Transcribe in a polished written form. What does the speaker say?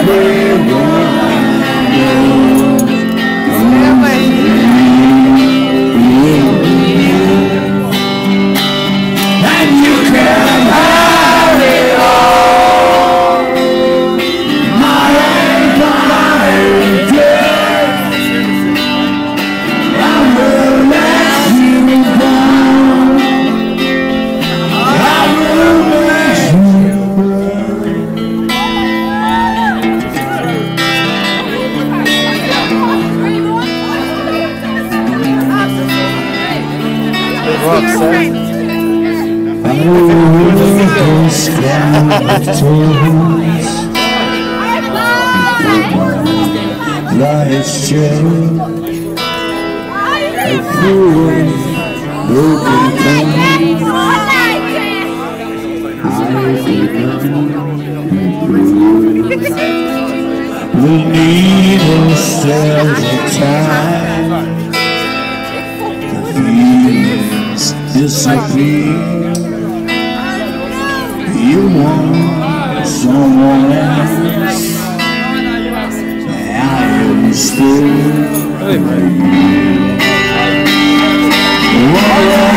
Life's chain, a fool, broken things. The needle stirs the time. The feelings disappear. You want someone else. I am still right here.